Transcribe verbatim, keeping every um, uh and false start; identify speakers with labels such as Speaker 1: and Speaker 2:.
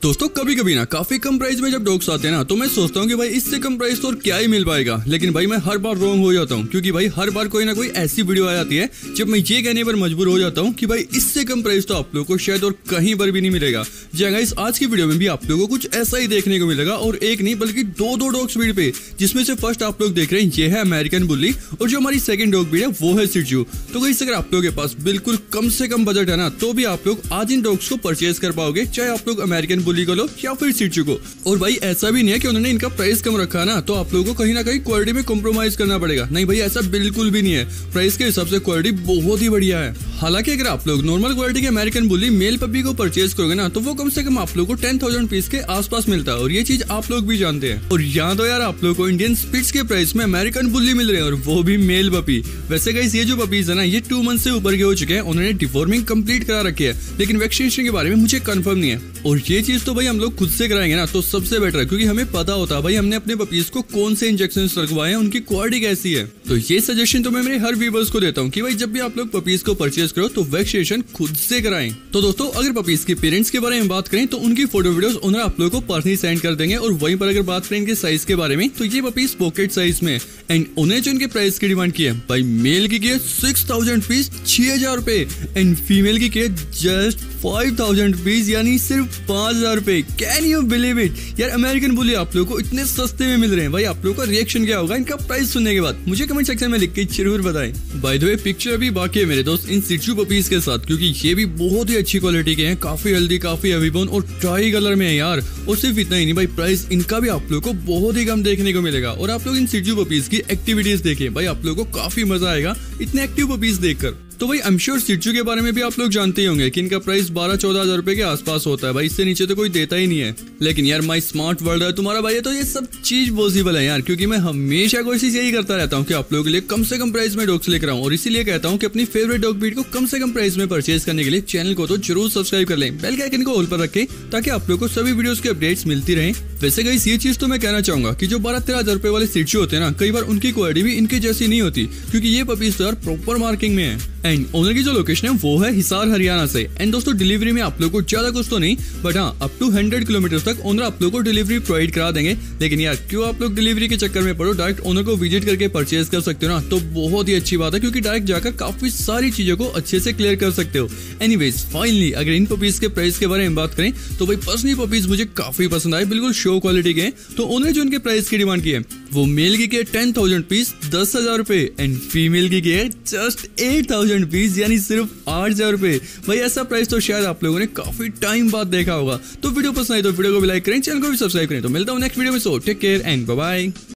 Speaker 1: दोस्तों कभी कभी ना काफी कम प्राइस में जब डॉग्स आते हैं ना तो मैं सोचता हूँ कि भाई इससे कम प्राइस तो और क्या ही मिल पाएगा। लेकिन भाई मैं हर बार रॉन्ग हो जाता हूँ, क्योंकि भाई हर बार कोई ना कोई ऐसी वीडियो आ जाती है जब मैं ये कहने पर मजबूर हो जाता हूँ कि भाई इससे कम प्राइस तो आप लोगों को शायद और कहीं पर भी नहीं मिलेगा। जी गाइस, आज की वीडियो में भी आप लोगों को कुछ ऐसा ही देखने को मिलेगा, और एक नहीं बल्कि दो दो डॉग्स ब्रीड पे, जिसमें से फर्स्ट आप लोग देख रहे हैं ये है अमेरिकन बुल्ली, और जो हमारी सेकंड डॉग ब्रीड है वो है शिह त्ज़ू। तो गाइस अगर आप लोगों के पास बिल्कुल कम से कम बजट है ना तो भी आप लोग आज इन डॉग्स को परचेज कर पाओगे, चाहे आप लोग अमेरिकन बुल्ली को लो या फिर शिह त्ज़ू को। और भाई ऐसा भी नहीं है कि उन्होंने इनका प्राइस कम रखा ना तो आप लोगों को कहीं ना कहीं क्वालिटी में कॉम्प्रोमाइज करना पड़ेगा। नहीं भाई, ऐसा बिल्कुल भी नहीं है। प्राइस के हिसाब से क्वालिटी बहुत ही बढ़िया है। हालांकि अगर आप लोग नॉर्मल क्वालिटी के अमेरिकन बुल्ली मेल पपी को परचेज करोगे ना तो वो कम से कम आप लोग को टेन थाउजेंड पीस के आसपास मिलता है, और ये चीज आप लोग भी जानते हैं। और यहाँ तो यार आप लोग को इंडियन स्पिट्स के प्राइस में अमेरिकन बुल्ली मिल रहे हैं, और वो भी मेल पपी। वैसे गाइस ये जो पपीज है ना ये टू मंथ से ऊपर के हो चुके हैं, उन्होंने डिफॉर्मिंग कंप्लीट करा रखी है, लेकिन वैक्सीनेशन के बारे में मुझे कंफर्म नहीं है। और ये चीज तो भाई हम लोग खुद से कराएंगे ना तो सबसे बेटर है, क्योंकि हमें पता होता है भाई हमने अपने पपीज को कौन से इंजेक्शन लगवाए हैं, उनकी क्वालिटी कैसी है। तो ये सजेशन तो मैं मेरे हर व्यूअर्स को देता हूँ कि भाई जब भी आप लोग पपीज को परचेज करो तो वैक्सीनेशन खुद से कराएं। तो दोस्तों अगर पपीज के पेरेंट्स के बारे में बात करें तो उनकी फोटो वीडियोस उन्हें आप लोगों को पर्सनली सेंड कर देंगे। और वहीं पर अगर बात करें इनके साइज के बारे में तो ये पपीज पॉकेट साइज में, एंड उन्हें जो इनके प्राइस की डिमांड की है भाई मेल की है सिक्स थाउजेंड पीस छह हजार रुपए, एंड फीमेल की है जस्ट फाइव थाउजेंड पीस यानी सिर्फ पांच हजार रुपए। कैन यू बिलीव इट यार, अमेरिकन बुल्ली आप लोगों को इतने सस्ते में मिल रहे हैं। भाई आप लोगों का रिएक्शन क्या होगा इनका प्राइस सुनने के बाद, मुझे कमेंट सेक्शन में लिख के जरूर बताएं। बाय द वे पिक्चर अभी बाकी है मेरे दोस्त इन शिह त्ज़ू पपीज के साथ, क्योंकि ये भी बहुत ही अच्छी क्वालिटी के हैं, काफी हेल्दी, काफी हेवी बोन और ट्राई कलर में है यार। और सिर्फ इतना ही नहीं भाई, प्राइस इनका भी आप लोगों को बहुत ही कम देखने को मिलेगा। और आप लोग इन शिह त्ज़ू पपीज की एक्टिविटीज देखें, भाई आप लोगों को काफी मजा आएगा इतने एक्टिव पपीज देखकर। तो भाई I am sure shih tzu के बारे में भी आप लोग जानते ही होंगे कि इनका प्राइस बारह चौदह हजार रुपए के आसपास होता है। भाई इससे नीचे तो कोई देता ही नहीं है। लेकिन यार माई स्मार्ट वर्ल्ड है तुम्हारा भाई है, तो ये सब चीज पॉसिबल है यार, क्योंकि मैं हमेशा कोशिश यही करता रहता हूँ कि आप लोगों के लिए कम से कम प्राइस में डॉग्स लेकर आऊँ। और इसीलिए कहता हूँ कि अपनी फेवरेट डॉग ब्रीड को कम से कम प्राइस में परचेज करने के लिए चैनल को तो जरूर सब्सक्राइब कर लें, बेल के आइकन को ऑल पर रखें ताकि आप लोगों को सभी वीडियोस की अपडेट्स मिलती रहें। वैसे गाइस ये चीज तो मैं कहना चाहूंगा कि जो बारह तेरह हजार रुपए वाले शिह त्ज़ू होते हैं ना, कई बार उनकी क्वालिटी भी इनके जैसी नहीं होती, क्योंकि ये पपीज तो यार प्रॉपर मार्किंग में है। एंड ओनर की जो लोकेशन है वो है हिसार हरियाणा से। एंड दोस्तों डिलीवरी में आप लोगों को ज्यादा कुछ तो नहीं, बट हाँ अप टू हंड्रेड किलोमीटर तक ओनर आप लोगों को डिलीवरी प्रोवाइड करा देंगे। लेकिन यार क्यों आप लोग डिलीवरी के चक्कर में पड़ो, डायरेक्ट ओनर को विजिट करके परचेज कर सकते हो ना, तो बहुत ही अच्छी बात है, क्योंकि डायरेक्ट जाकर काफी सारी चीजों को अच्छे से क्लियर कर सकते हो। एनीवेज फाइनली अगर इन पपीज के प्राइस के बारे में बात करें तो भाई पर्सनली पपीज मुझे काफी पसंद आए, बिल्कुल शो क्वालिटी के। तो ओनर जो उनके प्राइस की डिमांड की है वो मेल की है टेन थाउजेंड पीस दस हजार रुपए, एंड फीमेल की है जस्ट एट थाउजेंड पीस यानी सिर्फ आठ हजार रुपए। भाई ऐसा प्राइस तो शायद आप लोगों ने काफी टाइम बाद देखा होगा। तो वीडियो पसंद आई तो वीडियो को भी लाइक करें, चैनल को भी सब्सक्राइब करें। तो मिलता हूँ नेक्स्ट वीडियो में, so take care and bye bye.